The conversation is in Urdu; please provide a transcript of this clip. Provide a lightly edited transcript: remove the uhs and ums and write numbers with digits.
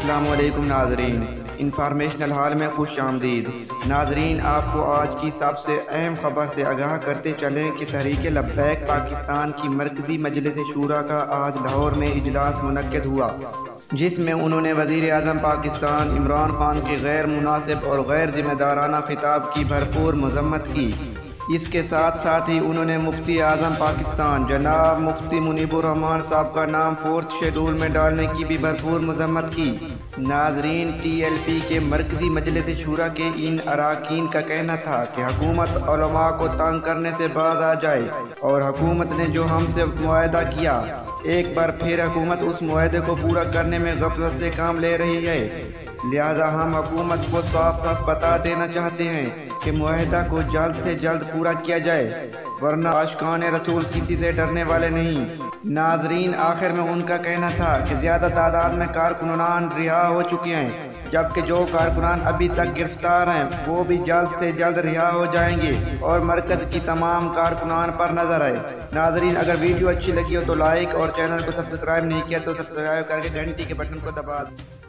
السلام علیکم ناظرین، انفارمیشنل ہال میں خوش آمدید۔ ناظرین، آپ کو آج کی سب سے اہم خبر سے آگاہ کرتے چلیں کہ تحریک لبیک پاکستان کی مرکزی مجلس شورا کا آج لاہور میں اجلاس منعقد ہوا، جس میں انہوں نے وزیر اعظم پاکستان عمران خان کے غیر مناسب اور غیر ذمہ دارانہ خطاب کی بھرپور مذمت کی۔ اس کے ساتھ ساتھ ہی انہوں نے مفتی اعظم پاکستان جناب مفتی منیب الرحمان صاحب کا نام 4تھ شیڈول میں ڈالنے کی بھی بھرپور مذمت کی۔ ناظرین، ٹی ایل پی کے مرکزی مجلس شورا کے ان اراکین کا کہنا تھا کہ حکومت علماء کو تنگ کرنے سے باز آ جائے، اور حکومت نے جو ہم سے معاہدہ کیا، ایک بار پھر حکومت اس معاہدے کو پورا کرنے میں غفلت سے کام لے رہی ہے۔ لہذا ہم حکومت کو صاف صاف بتا دینا چاہتے ہیں کہ معاہدہ کو جلد سے جلد پورا کیا جائے، ورنہ عاشقان رسول کسی سے ڈرنے والے نہیں۔ ناظرین، آخر میں ان کا کہنا تھا کہ زیادہ تعداد میں کارکنان رہا ہو چکے ہیں، جبکہ جو کارکنان ابھی تک گرفتار ہیں وہ بھی جلد سے جلد رہا ہو جائیں گے، اور مرکز کی تمام کارکنان پر نظر ہے۔ ناظرین، اگر ویڈیو اچھی لگی ہو تو لائک، اور چینل کو سبسکرائب نہیں کیا تو سبسکرائب کر کے گھنٹی کے بٹن کو دبا دیں۔